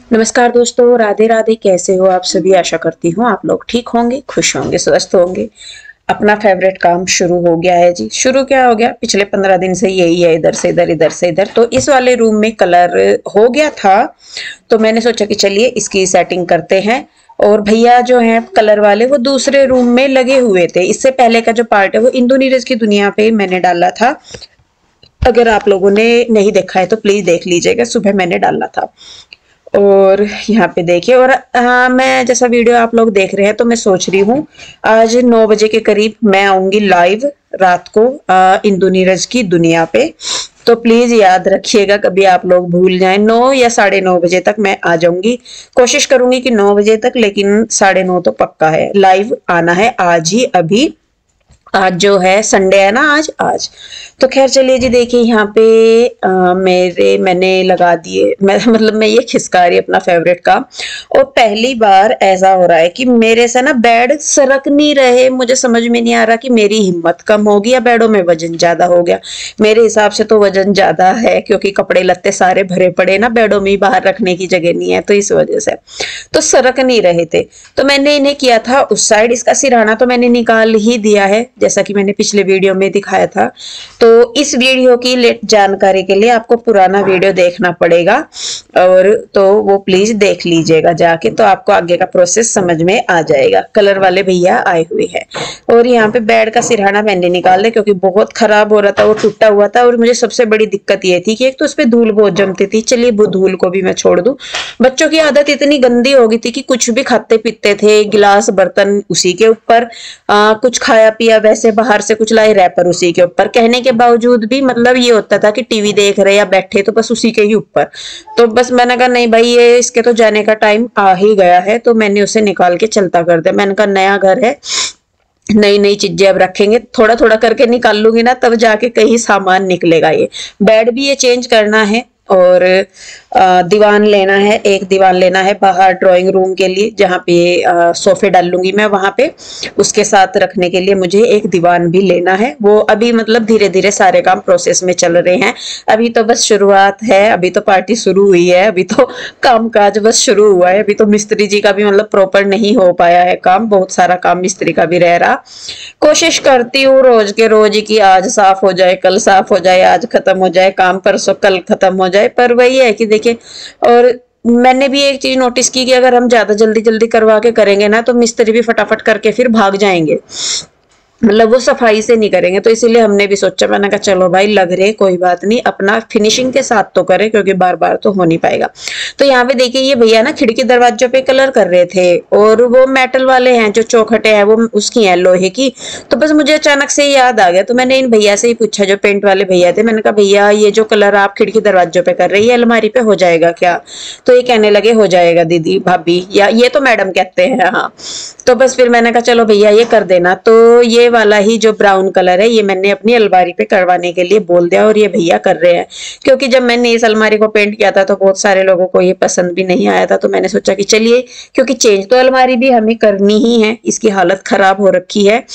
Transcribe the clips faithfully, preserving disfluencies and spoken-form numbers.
नमस्कार दोस्तों, राधे राधे। कैसे हो आप सभी? आशा करती हूँ आप लोग ठीक होंगे, खुश होंगे, स्वस्थ होंगे। अपना फेवरेट काम शुरू हो गया है जी। शुरू क्या हो गया, पिछले पंद्रह दिन से यही है, इधर से इधर इधर से इधर। तो इस वाले रूम में कलर हो गया था, तो मैंने सोचा कि चलिए इसकी सेटिंग करते हैं। और भैया जो हैं कलर वाले, वो दूसरे रूम में लगे हुए थे। इससे पहले का जो पार्ट है वो इंदु नीरज की दुनिया पे मैंने डाला था। अगर आप लोगों ने नहीं देखा है तो प्लीज देख लीजिएगा, सुबह मैंने डाला था। और यहाँ पे देखिए, और हाँ, मैं जैसा वीडियो आप लोग देख रहे हैं तो मैं सोच रही हूँ आज नौ बजे के करीब मैं आऊंगी लाइव रात को आ, इंदु नीरज की दुनिया पे। तो प्लीज याद रखिएगा, कभी आप लोग भूल जाएं। नौ या साढ़े नौ बजे तक मैं आ जाऊंगी। कोशिश करूंगी कि नौ बजे तक, लेकिन साढ़े नौ तो पक्का है। लाइव आना है आज ही, अभी। आज जो है संडे है ना, आज आज तो खैर चलिए जी। देखिए यहाँ पे आ, मेरे मैंने लगा दिए, मैं मतलब मैं ये खिसका रही अपना फेवरेट काम। और पहली बार ऐसा हो रहा है कि मेरे से ना बेड सरक नहीं रहे। मुझे समझ में नहीं आ रहा कि मेरी हिम्मत कम होगी या बेडों में वजन ज्यादा हो गया। मेरे हिसाब से तो वजन ज्यादा है, क्योंकि कपड़े लत्ते सारे भरे पड़े ना बेडों में, बाहर रखने की जगह नहीं है, तो इस वजह से तो सरक नहीं रहे थे। तो मैंने इन्हें किया था उस साइड। इसका सिरहाना तो मैंने निकाल ही दिया है, जैसा कि मैंने पिछले वीडियो में दिखाया था। तो इस वीडियो की लेट जानकारी के लिए आपको पुराना वीडियो देखना पड़ेगा, और तो वो प्लीज देख लीजिएगा जाके, तो आपको आगे का प्रोसेस समझ में आ जाएगा। कलर वाले भैया आए हुए हैं। और यहाँ पे बेड का सिरहाना मैंने निकाल दिया, क्योंकि बहुत खराब हो रहा था, वो टूटा हुआ था। और मुझे सबसे बड़ी दिक्कत ये थी कि एक तो उस पर धूल बहुत जमती थी। चलिए वो धूल को भी मैं छोड़ दूं। बच्चों की आदत इतनी गंदी हो गई थी कि कुछ भी खाते पीते थे, गिलास बर्तन उसी के ऊपर, कुछ खाया पिया वैसे बाहर से कुछ लाए, रैपर उसी के ऊपर। कहने के बावजूद भी मतलब ये होता था कि टीवी देख रहे या बैठे तो बस उसी के ही ऊपर। तो बस मैंने कहा नहीं भाई, ये इसके तो जाने का टाइम आ ही गया है। तो मैंने उसे निकाल के चलता कर दिया। मैंने कहा नया घर है, नई नई चीजें अब रखेंगे, थोड़ा थोड़ा करके निकाल लूंगी ना, तब जाके कहीं सामान निकलेगा। ये बेड भी ये चेंज करना है, और दीवान लेना है, एक दीवान लेना है बाहर ड्राइंग रूम के लिए, जहाँ पे सोफे डाल लूंगी मैं वहां पे। उसके साथ रखने के लिए मुझे एक दीवान भी लेना है। वो अभी मतलब धीरे धीरे सारे काम प्रोसेस में चल रहे हैं। अभी तो बस शुरुआत है, अभी तो पार्टी शुरू हुई है, अभी तो काम काज बस शुरू हुआ है। अभी तो मिस्त्री जी का भी मतलब प्रॉपर नहीं हो पाया है काम, बहुत सारा काम मिस्त्री का भी रह रहा। कोशिश करती हूँ रोज के रोज की आज साफ हो जाए, कल साफ हो जाए, आज खत्म हो जाए काम, परसों कल खत्म हो जाए। पर वही है कि देखिए, और मैंने भी एक चीज नोटिस की कि अगर हम ज्यादा जल्दी जल्दी करवा के करेंगे ना, तो मिस्त्री भी फटाफट करके फिर भाग जाएंगे, मतलब वो सफाई से नहीं करेंगे। तो इसीलिए हमने भी सोचा, मैंने कहा चलो भाई लग रहे कोई बात नहीं, अपना फिनिशिंग के साथ तो करें, क्योंकि बार बार तो हो नहीं पाएगा। तो यहाँ पे देखिए ये भैया ना खिड़की दरवाजों पे कलर कर रहे थे, और वो मेटल वाले हैं जो चौखटे हैं वो उसकी हैं लोहे की। तो बस मुझे अचानक से याद आ गया, तो मैंने इन भैया से ही पूछा, जो पेंट वाले भैया थे। मैंने कहा भैया ये जो कलर आप खिड़की दरवाजों पे कर रही है अलमारी पे हो जाएगा क्या? तो ये कहने लगे हो जाएगा दीदी, भाभी, या ये तो मैडम कहते हैं। हाँ, तो बस फिर मैंने कहा चलो भैया ये कर देना। तो ये वाला ही जो ब्राउन कलर है ये मैंने अपनी अलमारी पे करवाने के लिए बोल दिया, और ये भैया कर रहे हैं। क्योंकि जब मैंने इस अलमारी को पेंट किया था तो बहुत सारे लोगों को ये पसंद भी नहीं आया था। तो मैंने सोचा कि चलिए, क्योंकि चेंज तो अलमारी भी हमें करनी ही है, इसकी हालत खराब हो रखी है।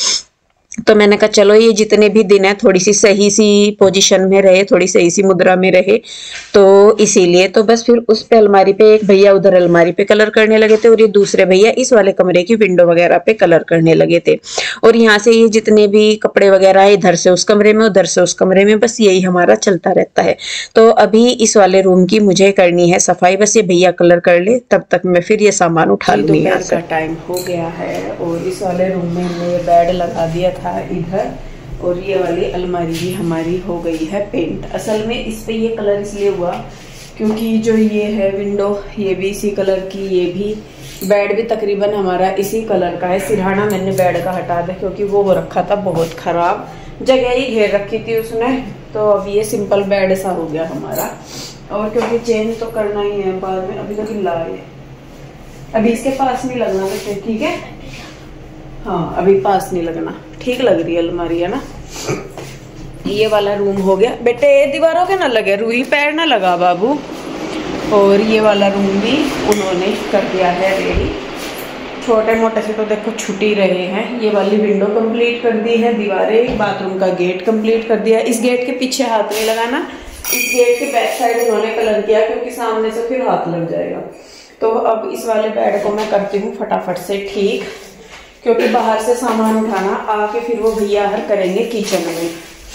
तो मैंने कहा चलो ये जितने भी दिन है थोड़ी सी सही सी पोजीशन में रहे, थोड़ी सही सी मुद्रा में रहे, तो इसीलिए। तो बस फिर उस पे अलमारी पे एक भैया उधर अलमारी पे कलर करने लगे थे, और ये दूसरे भैया इस वाले कमरे की विंडो वगैरह पे कलर करने लगे थे। और यहाँ से ये जितने भी कपड़े वगैरह है, इधर से उस कमरे में, उधर से उस कमरे में, बस यही हमारा चलता रहता है। तो अभी इस वाले रूम की मुझे करनी है सफाई, बस ये भैया कलर कर ले, तब तक मैं फिर ये सामान उठा लूंगी। दोपहर का टाइम हो गया है, और इस वाले रूम में हमने ये बेड लगा दिया था इधर, और ये वाली अलमारी भी हमारी हो गई है पेंट। असल में इस पे ये कलर इसलिए हुआ क्योंकि जो ये है विंडो ये भी इसी कलर की, ये भी बेड भी तकरीबन हमारा इसी कलर का है। सिरहाना मैंने बेड का हटा दिया क्योंकि वो हो रखा था बहुत खराब, जगह ही घेर रखी थी उसने। तो अब ये सिंपल बेड सा हो गया हमारा, और क्योंकि चेंज तो करना ही है बाद में। अभी तो गिल्ला है, अभी इसके पास नहीं लगना वैसे, ठीक है? हाँ, अभी पास नहीं लगना, ठीक लग रही है अलमारी, है ना? ये वाला रूम हो गया। बेटे दीवारों के ना लगे, रूही पैर ना लगा बाबू। और ये वाला रूम भी उन्होंने कर दिया है रेडी। छोटे मोटे से तो देखो छुट ही रहे हैं। ये वाली विंडो कंप्लीट कर दी है, दीवारें, बाथरूम का गेट कंप्लीट कर दिया। इस गेट के पीछे हाथ नहीं लगाना, इस गेट के बैक साइड उन्होंने कलर किया क्योंकि सामने से फिर हाथ लग जाएगा। तो अब इस वाले बेड को मैं करती हूँ फटाफट से ठीक, क्योंकि बाहर से सामान उठाना आके फिर वो भैया हर करेंगे किचन में।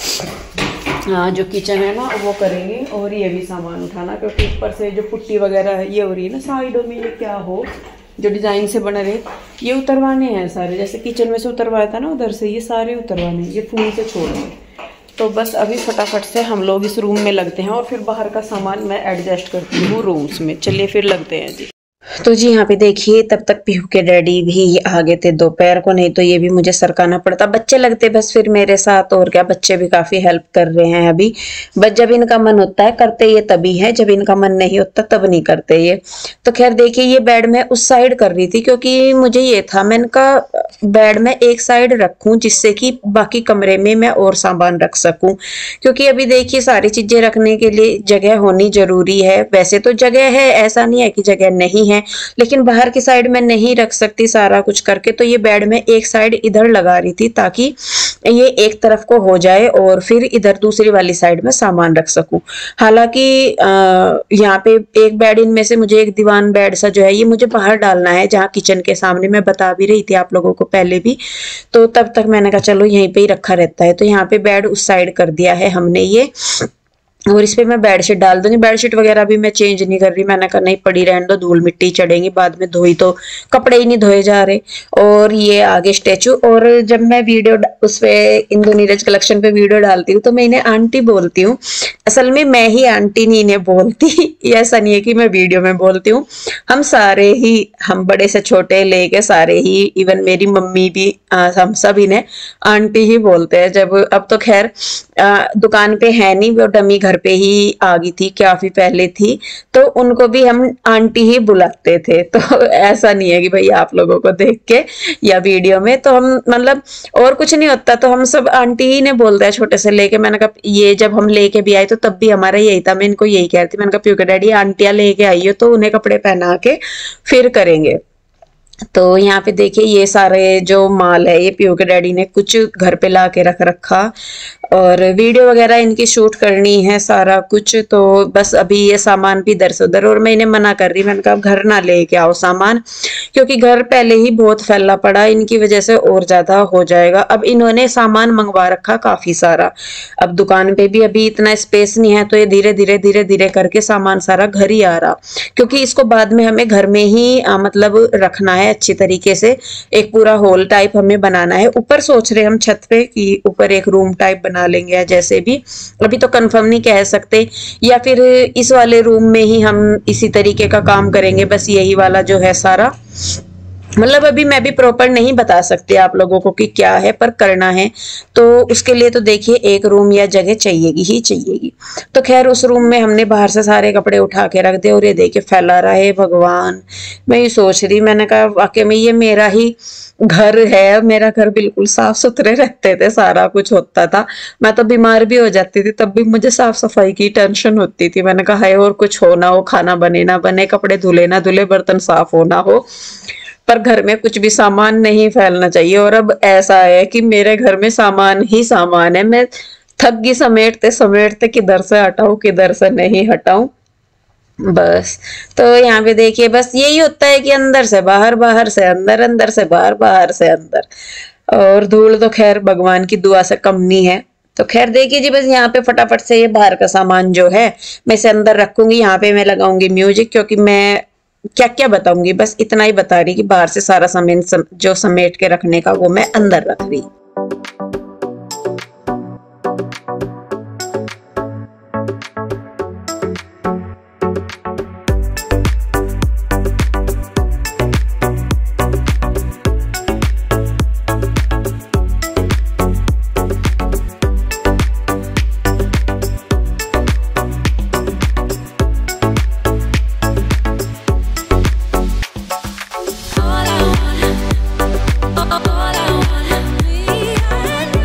हाँ, जो किचन है ना वो करेंगे, और ये भी सामान उठाना, क्योंकि ऊपर से जो पुट्टी वगैरह है ये हो रही है ना साइडों में, ये क्या हो जो डिजाइन से बने रहे, ये उतरवाने हैं सारे। जैसे किचन में से उतरवाया था ना उधर से, ये सारे उतरवाने, ये फूल से छोड़ने। तो बस अभी फटाफट से हम लोग इस रूम में लगते हैं, और फिर बाहर का सामान मैं एडजस्ट करती हूँ रूम्स में। चलिए फिर लगते हैं जी। तो जी यहाँ पे देखिए, तब तक पीहू के डैडी भी आ गए थे दोपहर को, नहीं तो ये भी मुझे सरकाना पड़ता। बच्चे लगते बस फिर मेरे साथ, और क्या, बच्चे भी काफी हेल्प कर रहे हैं अभी। बस जब इनका मन होता है करते ये तभी है, जब इनका मन नहीं होता तब नहीं करते ये। तो खैर देखिए, ये बेड मैं उस साइड कर रही थी, क्योंकि मुझे ये था, मैंने कहा बेड में एक साइड रखूं जिससे कि बाकी कमरे में मैं और सामान रख सकूं, क्योंकि अभी देखिए सारी चीजें रखने के लिए जगह होनी जरूरी है। वैसे तो जगह है, ऐसा नहीं है कि जगह नहीं है, लेकिन बाहर की साइड में नहीं रख सकती सारा कुछ करके। तो ये बेड में एक साइड इधर लगा रही थी ताकि ये एक तरफ को हो जाए, और फिर इधर दूसरी वाली साइड में सामान रख सकूं। हालांकि यहाँ पे एक बेड, इनमें से मुझे एक दीवान बेड सा जो है ये मुझे बाहर डालना है, जहाँ किचन के सामने। मैं बता भी रही थी आप लोगों को पहले भी, तो तब तक मैंने कहा चलो यहीं पे ही रखा रहता है। तो यहाँ पे बेड उस साइड कर दिया है हमने ये, और इस पे मैं बेडशीट डाल दूंगी। बेडशीट वगैरह भी मैं चेंज नहीं कर रही, मैंने कहा नहीं पड़ी रहने दो, धूल मिट्टी चढ़ेंगी बाद में, धोई तो कपड़े ही नहीं धोए जा रहे। और ये आगे स्टेचू, और जब मैं वीडियो उस पे इंदु नीरज कलेक्शन पे वीडियो डालती हूँ तो मैं इन्हें आंटी बोलती हूँ। असल में मैं ही आंटी नहीं इन्हें बोलती, ऐसा नहीं है कि मैं वीडियो में बोलती हूँ, हम सारे ही, हम बड़े से छोटे लेके सारे ही, इवन मेरी मम्मी भी, आ, हम सब इन्हें आंटी ही बोलते हैं। जब अब तो खैर दुकान पे है नहीं, वो डमी घर पे ही आ गई थी, काफी पहले थी, तो उनको भी हम आंटी ही बुलाते थे। तो ऐसा नहीं है कि भाई आप लोगों को देख के या वीडियो में, तो हम मतलब और कुछ नहीं होता तो हम सब आंटी ही ने बोलते हैं छोटे से लेके। मैंने कहा ये जब हम लेके भी आए तो तब भी हमारा यही था, मैं इनको यही कह रही थी, मैंने कहा प्यू के डैडी आंटियां लेके आई हो तो उन्हें कपड़े पहना के फिर करेंगे। तो यहाँ पे देखिए ये सारे जो माल है ये पीयू के डैडी ने कुछ घर पे ला के रख रखा, और वीडियो वगैरह इनकी शूट करनी है सारा कुछ। तो बस अभी ये सामान भी इधर से उधर, और मैं इन्हें मना कर रही, मैंने कहा घर ना लेके आओ सामान, क्योंकि घर पहले ही बहुत फैला पड़ा, इनकी वजह से और ज्यादा हो जाएगा। अब इन्होंने सामान मंगवा रखा काफी सारा, अब दुकान पे भी अभी इतना स्पेस नहीं है, तो ये धीरे धीरे धीरे धीरे करके सामान सारा घर ही आ रहा, क्योंकि इसको बाद में हमें घर में ही आ, मतलब रखना है अच्छी तरीके से। एक पूरा हॉल टाइप हमें बनाना है। ऊपर सोच रहे हम छत पे कि ऊपर एक रूम टाइप बना लेंगे, या जैसे भी, अभी तो कंफर्म नहीं कह सकते, या फिर इस वाले रूम में ही हम इसी तरीके का काम करेंगे। बस यही वाला जो है सारा, मतलब अभी मैं भी प्रॉपर नहीं बता सकती आप लोगों को कि क्या है, पर करना है तो उसके लिए तो देखिए एक रूम या जगह चाहिएगी ही चाहिएगी। तो खैर उस रूम में हमने बाहर से सारे कपड़े उठा के रख दिए, और ये देखिए फैला रहा है भगवान। मैं ये सोच रही, मैंने कहा वाकई में ये मेरा ही घर है, मेरा घर बिल्कुल साफ सुथरे रहते थे, सारा कुछ होता था। मैं तो बीमार भी हो जाती थी तब भी मुझे साफ सफाई की टेंशन होती थी। मैंने कहा है और कुछ हो ना हो, खाना बने ना बने, कपड़े धुले ना धुले, बर्तन साफ हो ना हो, पर घर में कुछ भी सामान नहीं फैलना चाहिए। और अब ऐसा है कि मेरे घर में सामान ही सामान है, मैं थक गई समेटते समेटते, किधर से हटाऊं किधर से नहीं हटाऊं बस। तो यहाँ पे देखिए बस यही होता है कि अंदर से बाहर, बाहर से अंदर, अंदर से बाहर, बाहर से अंदर। और धूल तो खैर भगवान की दुआ से कम नहीं है। तो खैर देखिए जी, बस यहाँ पे फटाफट से ये बाहर का सामान जो है मैं इसे अंदर रखूंगी। यहाँ पे मैं लगाऊंगी म्यूजिक, क्योंकि मैं क्या क्या बताऊंगी, बस इतना ही बता रही कि बाहर से सारा सामान सम, जो समेट के रखने का वो मैं अंदर रख रही। All I want, all I want, me and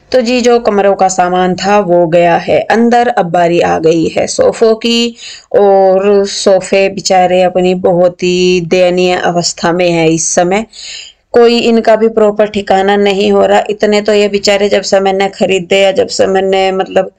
तो जी जो कमरों का सामान था वो गया है अंदर। अब बारी आ गई है सोफों की, और सोफे बेचारे अपनी बहुत ही दयनीय अवस्था में है इस समय। कोई इनका भी प्रॉपर ठिकाना नहीं हो रहा। इतने तो ये बेचारे जब से मैंने खरीदे या जब से मैंने मतलब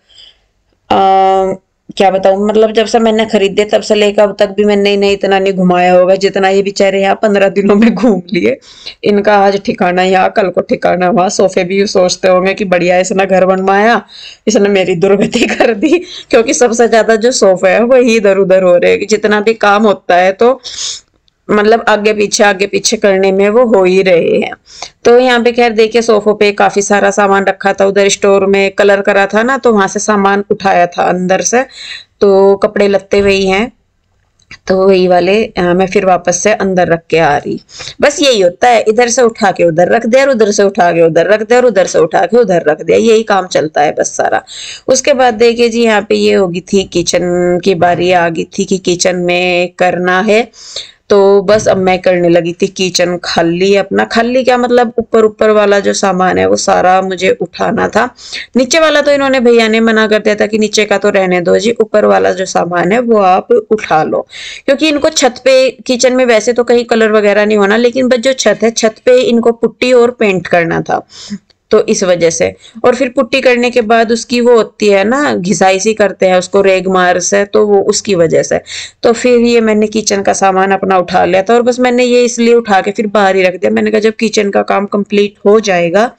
आ, क्या बताऊं, मतलब जब से मैंने खरीदे तब से लेकर अब तक भी मैंने इन्हें इतना नहीं घुमाया होगा जितना ये बेचारे यहाँ पंद्रह दिनों में घूम लिए। इनका आज ठिकाना यहाँ, कल को ठिकाना वहां। सोफे भी सोचते होंगे कि बढ़िया इसने घर बनवाया, इसने मेरी दुर्गति कर दी, क्योंकि सबसे ज्यादा जो सोफे है वही इधर उधर हो रहे हैं। जितना भी काम होता है तो मतलब आगे पीछे आगे पीछे करने में वो हो ही रहे हैं। तो यहाँ पे खैर देखिए सोफों पे काफी सारा सामान रखा था। उधर स्टोर में कलर करा था ना, तो वहां से सामान उठाया था अंदर से, तो कपड़े लत्ते वही हैं, तो वही वाले आ, मैं फिर वापस से अंदर रख के आ रही। बस यही होता है, इधर से उठा के उधर रख दिया और उधर से उठा के उधर रख दिया और उधर से उठा के उधर रख दिया, यही काम चलता है बस सारा। उसके बाद देखिए जी यहाँ पे ये होगी थी किचन की बारी, आ गई थी कि किचन में करना है। तो बस अब मैं करने लगी थी किचन खाली। अपना खाली क्या मतलब, ऊपर ऊपर वाला जो सामान है वो सारा मुझे उठाना था। नीचे वाला तो इन्होंने भैया ने मना कर दिया था कि नीचे का तो रहने दो जी, ऊपर वाला जो सामान है वो आप उठा लो। क्योंकि इनको छत पे, किचन में वैसे तो कहीं कलर वगैरह नहीं होना, लेकिन बस जो छत है छत पे इनको पुट्टी और पेंट करना था, तो इस वजह से। और फिर पुट्टी करने के बाद उसकी वो होती है ना, घिसाई सी करते हैं उसको रेगमार से, तो वो उसकी वजह से। तो फिर ये मैंने किचन का सामान अपना उठा लिया था, और बस मैंने ये इसलिए उठा के फिर बाहर ही रख दिया। मैंने कहा जब किचन का काम कंप्लीट हो जाएगा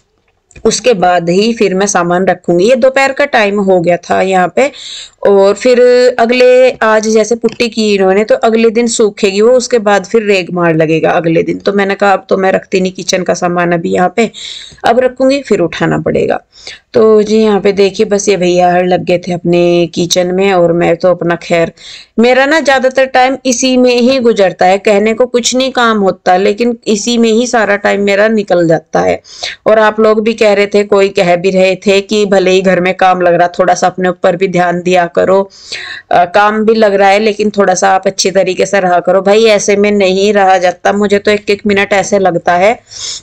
उसके बाद ही फिर मैं सामान रखूंगी। ये दोपहर का टाइम हो गया था यहाँ पे, और फिर अगले, आज जैसे पुट्टी की इन्होंने तो अगले दिन सूखेगी वो, उसके बाद फिर रेग मार लगेगा अगले दिन। तो मैंने कहा अब तो मैं रखती नहीं किचन का सामान अभी यहाँ पे, अब रखूंगी फिर उठाना पड़ेगा। तो जी यहाँ पे देखिए बस ये भैया लग गए थे अपने किचन में, और मैं तो अपना, खैर मेरा ना ज्यादातर टाइम इसी में ही गुजरता है। कहने को कुछ नहीं काम होता, लेकिन इसी में ही सारा टाइम मेरा निकल जाता है। और आप लोग भी कह रहे थे, कोई कह भी रहे थे कि भले ही घर में काम लग रहा, थोड़ा सा अपने ऊपर भी ध्यान दिया करो। आ, काम भी लग रहा है लेकिन थोड़ा सा आप अच्छी तरीके से रहा करो। भाई ऐसे में नहीं रहा जाता, मुझे तो एक एक मिनट ऐसे लगता है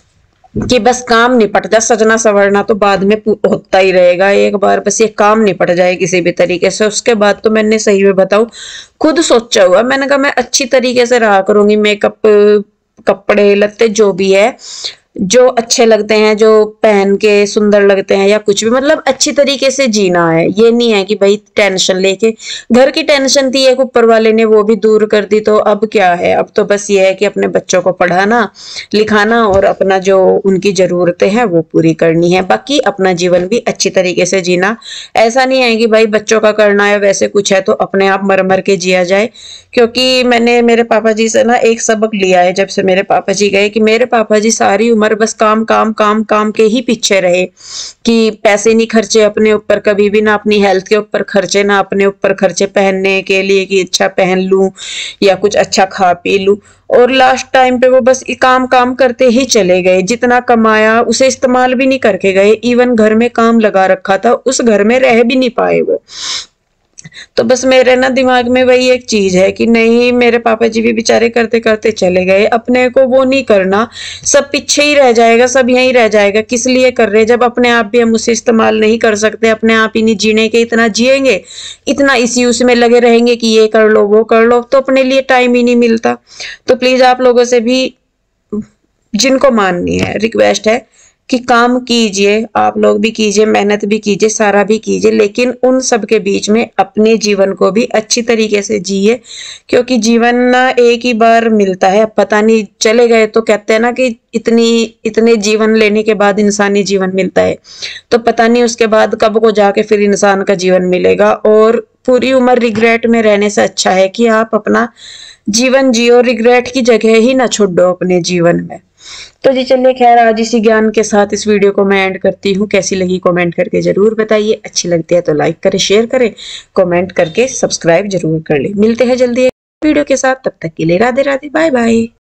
कि बस काम निपट जाए। सजना संवरना तो बाद में होता ही रहेगा, एक बार बस ये काम निपट जाए किसी भी तरीके से, उसके बाद तो मैंने सही में बताऊं खुद सोचा हुआ, मैंने कहा मैं अच्छी तरीके से रहा करूंगी। मेकअप, कपड़े लत्ते जो भी है, जो अच्छे लगते हैं, जो पहन के सुंदर लगते हैं, या कुछ भी, मतलब अच्छी तरीके से जीना है। ये नहीं है कि भाई टेंशन लेके, घर की टेंशन थी एक ऊपर वाले ने वो भी दूर कर दी, तो अब क्या है, अब तो बस ये है कि अपने बच्चों को पढ़ाना लिखाना और अपना जो उनकी जरूरतें हैं वो पूरी करनी है। बाकी अपना जीवन भी अच्छी तरीके से जीना। ऐसा नहीं है कि भाई बच्चों का करना है वैसे कुछ है तो अपने आप मर मर के जिया जाए। क्योंकि मैंने मेरे पापा जी से ना एक सबक लिया है जब से मेरे पापा जी गए, कि मेरे पापा जी सारी उम्र बस काम काम काम काम के ही पीछे रहे, कि पैसे नहीं खर्चे अपने ऊपर कभी भी, ना अपनी हेल्थ के ऊपर खर्चे, ना अपने ऊपर खर्चे पहनने के लिए कि अच्छा पहन लूं या कुछ अच्छा खा पी लूं। और लास्ट टाइम पे वो बस काम काम करते ही चले गए। जितना कमाया उसे इस्तेमाल भी नहीं करके गए, इवन घर में काम लगा रखा था उस घर में रह भी नहीं पाए वो। तो बस मेरे ना दिमाग में वही एक चीज है कि नहीं, मेरे पापा जी भी बेचारे करते करते चले गए, अपने को वो नहीं करना, सब पीछे ही रह जाएगा, सब यहीं रह जाएगा। किस लिए कर रहे, जब अपने आप भी हम उसे इस्तेमाल नहीं कर सकते, अपने आप ही नहीं जीने के इतना जिएंगे, इतना इसी उसी में लगे रहेंगे कि ये कर लो वो कर लो, तो अपने लिए टाइम ही नहीं मिलता। तो प्लीज आप लोगों से भी, जिनको माननी है, रिक्वेस्ट है कि काम कीजिए, आप लोग भी कीजिए, मेहनत भी कीजिए, सारा भी कीजिए, लेकिन उन सब के बीच में अपने जीवन को भी अच्छी तरीके से जिए। क्योंकि जीवन ना एक ही बार मिलता है, पता नहीं, चले गए तो कहते हैं ना कि इतनी इतने जीवन लेने के बाद इंसानी जीवन मिलता है, तो पता नहीं उसके बाद कब को जाके फिर इंसान का जीवन मिलेगा। और पूरी उम्र रिग्रेट में रहने से अच्छा है कि आप अपना जीवन जियो, रिग्रेट की जगह ही ना छोड़ो अपने जीवन में। तो जी चलिए, खैर आज इसी ज्ञान के साथ इस वीडियो को मैं एंड करती हूँ। कैसी लगी कमेंट करके जरूर बताइए, अच्छी लगती है तो लाइक करें, शेयर करें, कमेंट करके सब्सक्राइब जरूर कर ले। मिलते हैं जल्दी एक वीडियो के साथ, तब तक के लिए राधे राधे, बाय बाय।